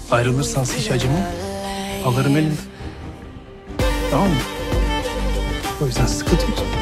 Ayrılırsanız hiç acımam. Alırım elinden. Tamam mı? O yüzden sıkıntı yok.